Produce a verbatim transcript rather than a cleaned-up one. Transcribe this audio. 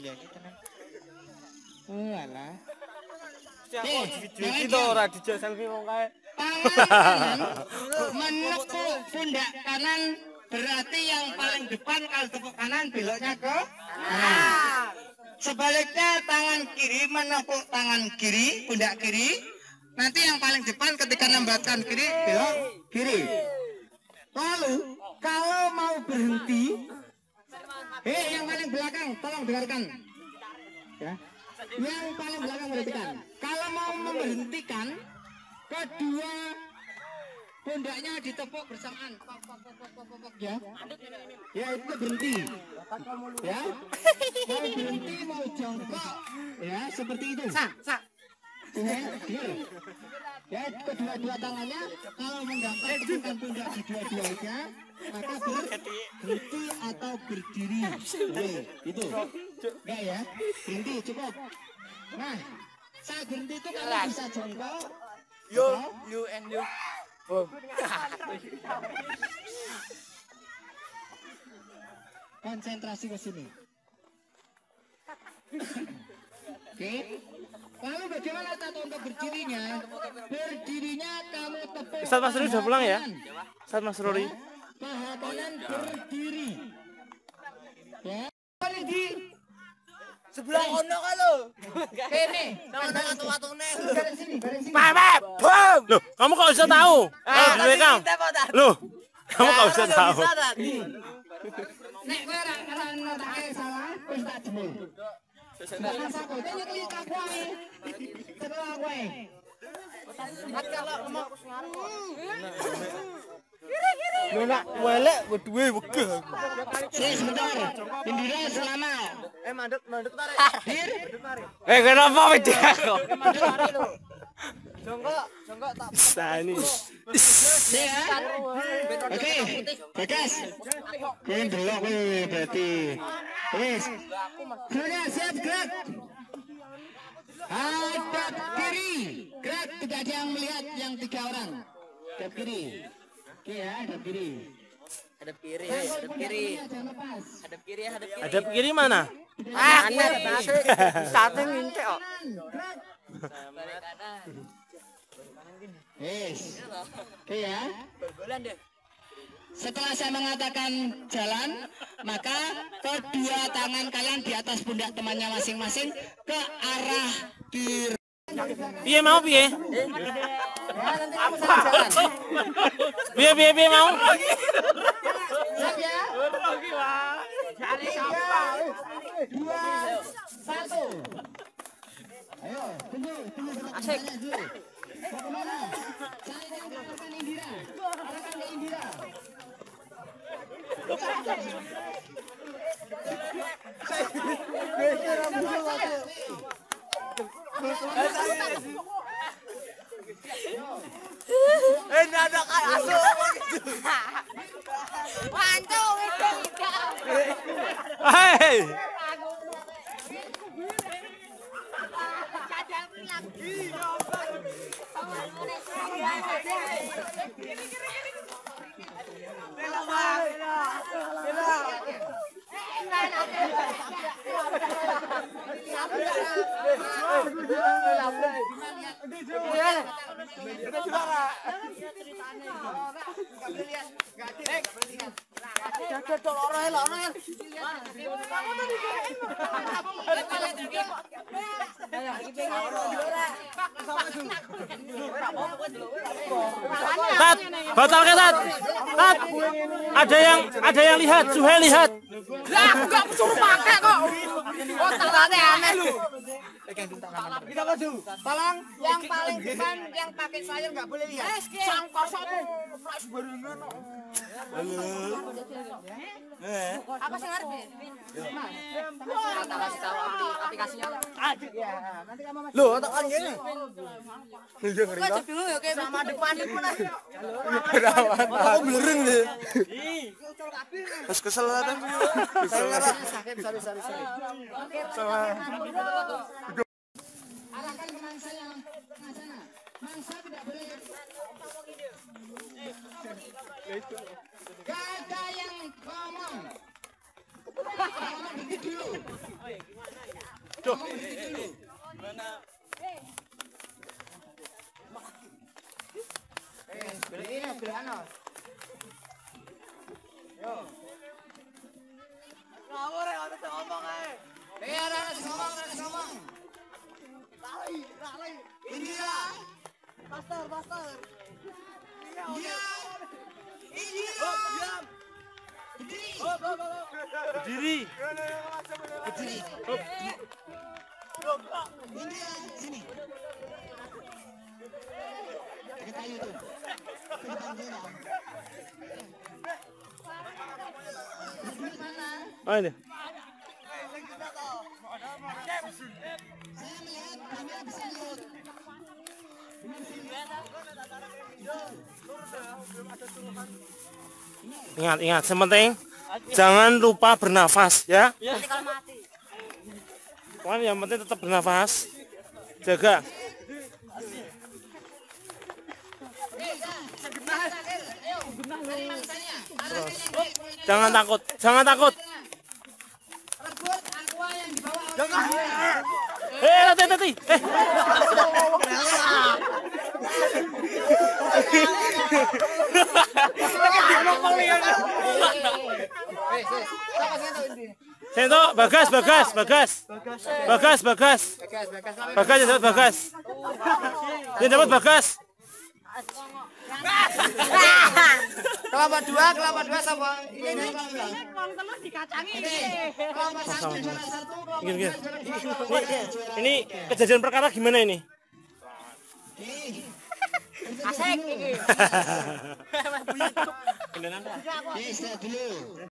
ya tenan. Oh alah. Eh, video ora dijak selfie wong kae. Tangan menekuk pundak kanan berarti yang paling depan kalau tepuk kanan beloknya ke kanan. Sebaliknya tangan kiri menepuk tangan kiri, pundak kiri. Nanti yang paling depan ketika membuatkan kiri belok kiri. Lalu kalau mau berhenti, hei yang paling belakang tolong dengarkan. Ya. Yang paling belakang berhentikan. Kalau mau memberhentikan, kedua pundaknya ditepuk bersamaan. Pok, pok, pok, pok, pok, pok, ya. Ya itu berhenti. Ya. Mau berhenti mau jongkok. Ya seperti itu. Sa, sa. Ya kedua-dua tangannya kalau mendapat tepukan pundak di dua-duanya maka berhenti atau berdiri. Oke, itu. Enggak ya? Berhenti cukup. Nah, saat berhenti itu kalau bisa jongkok. Yo, you and you. Oh. Konsentrasi ke sini. Oke. Lalu bagaimana tata untuk berdirinya? Berdirinya kamu tepuk. Ustaz Mas Ruri sudah pulang ya? Ustaz Mas Ruri. Paha kanan berdiri. Ya. Paling di Sebelah ono kan lo. Kene. Sama watu-watune. Garis sini, garis sini. Beb, bom. Loh, kamu kok bisa tahu? Ah, direkam. Loh, kamu kok bisa tahu? Nek kowe ora ora ngetake salah, wis tak jemur. Setelah aku, dia nyekli aku ae. Setelah kowe. Mat kalau mau Lho nak welek duwe wegah. Sini sebentar. Indira selama. Eh mandek mandek tarik. Dir. Eh kenapa beda kok? Jongkok, jongkok tak Bisa ini. ya. Oke, Bagas. Kowe ndelok kowe berarti. Wis. Sudah siap gerak. Hadap kiri. Gerak tidak ada yang melihat yang tiga orang. Hadap kiri. Oke ya, hadap kiri. Hadap kiri, hadap kiri. Hadap kiri, hadap kiri. Hadap kiri mana? Ah, sate ngintek kok. Balik kanan. Yes. Oke ya. Bolan deh. Setelah saya mengatakan jalan, maka kedua tangan kalian di atas pundak temannya masing-masing ke arah kiri. Piye mau piye? Piye piye piye mau? Siap ya? Tiga, dua, satu. Ayo, tunggu, tunggu. Asik. Mau kemana? Saya yang melakukan Indira. Arahkan ke Indira. Eh ada kayak asu. Mancung itu. Hei. Tat, batal ke Tat? Tat, ada yang ada yang lihat, Suhel lihat. Lah, enggak suruh pakai kok. Oh, tangannya aneh lu. Kita maju. Tolong yang paling depan yang pakai sayur nggak boleh lihat. Sang kosong flash barengan. Apa sih ngerti? Kasih tahu aplikasinya. Ya, nanti kamu masuk. Loh, tak kan gini. Gua dulu ya kayak sama depan itu lah. Aku belereng deh. Terus kesel lah tuh. Kesel lah. Sakit, sorry, sorry, sorry. Sama. Arahkan ke mangsa yang tengah sana. Mangsa tidak boleh. Gak ada yang ngomong. Ngomong dikit dulu. Duh. Eh, beli ini, beli ano. Yo. Ngawur ya, ada ngomong ae. Eh, ada ada ngomong, ada ngomong. Lari, lari. Indira. Master, master. Iya. Indira. Oh, diam. Berdiri. Oh, oh, oh. Berdiri. Berdiri. Oh. Indira, sini. Ada kayu tuh. Ah ini. Ingat, ingat, sementing jangan lupa bernafas ya. Nanti kalau mati. Pokoknya yang penting tetap bernafas. Jaga. Jangan takut, jangan takut. Rebut aqua yang dibawa. Jangan. Eh, hati hati. Eh. Sento, bagas, bagas, bagas. Bagas, bagas. Bagas, yang dapat bagas. Yang dapat bagas. Kelompok dua, kelompok dua sama ini. Uang telur dikacangi. Kelompok satu juara satu, kelompok Gini, dua gini. juara dua, kelompok tiga juara Ini kejadian perkara gimana ini? Asik iki. Oke, istirahat dulu.